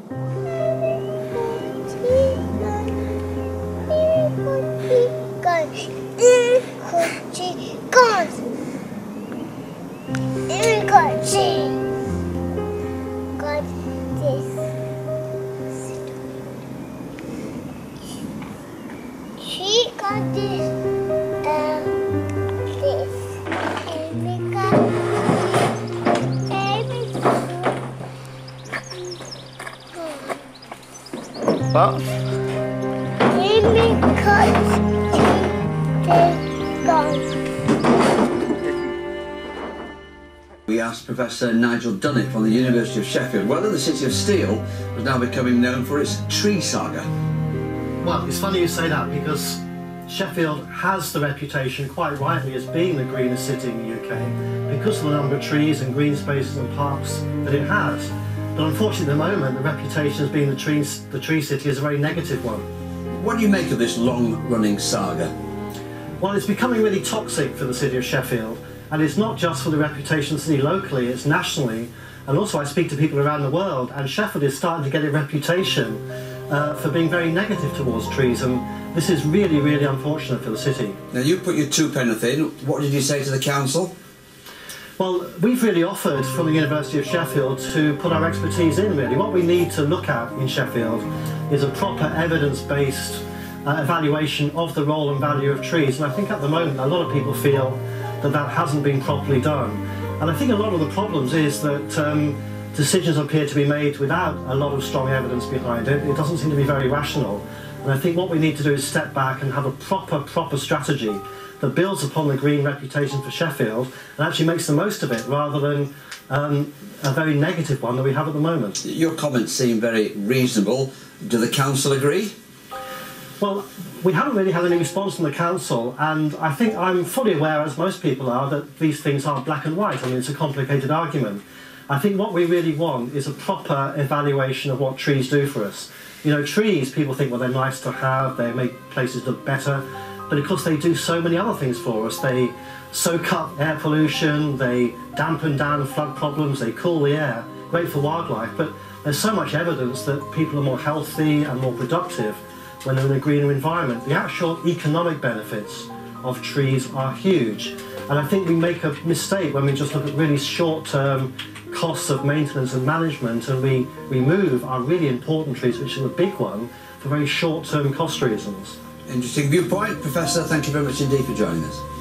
She got this, What? We asked Professor Nigel Dunnett from the University of Sheffield whether the City of Steel was now becoming known for its tree saga. Well, it's funny you say that because Sheffield has the reputation, quite rightly, as being the greenest city in the UK because of the number of trees and green spaces and parks that it has. But unfortunately at the moment the reputation as being the tree city is a very negative one. What do you make of this long-running saga? Well, it's becoming really toxic for the City of Sheffield, and it's not just for the reputation of the city locally, it's nationally, and also I speak to people around the world, and Sheffield is starting to get a reputation for being very negative towards trees, and this is really, really unfortunate for the city. Now you put your two penneth in, what did you say to the council? Well, we've really offered from the University of Sheffield to put our expertise in, really. What we need to look at in Sheffield is a proper evidence-based evaluation of the role and value of trees, and I think at the moment a lot of people feel that that hasn't been properly done. And I think a lot of the problems is that decisions appear to be made without a lot of strong evidence behind it. It doesn't seem to be very rational. And I think what we need to do is step back and have a proper strategy that builds upon the green reputation for Sheffield and actually makes the most of it rather than a very negative one that we have at the moment. Your comments seem very reasonable. Do the council agree? Well, we haven't really had any response from the council, and I think I'm fully aware, as most people are, that these things aren't black and white. I mean, it's a complicated argument. I think what we really want is a proper evaluation of what trees do for us. You know, trees, people think, well, they're nice to have, they make places look better, but of course they do so many other things for us. They soak up air pollution, they dampen down flood problems, they cool the air, great for wildlife, but there's so much evidence that people are more healthy and more productive when they're in a greener environment. The actual economic benefits of trees are huge, and I think we make a mistake when we just look at really short-term costs of maintenance and management, and we remove our really important trees, which is a big one, for very short-term cost reasons. Interesting viewpoint. Professor, thank you very much indeed for joining us.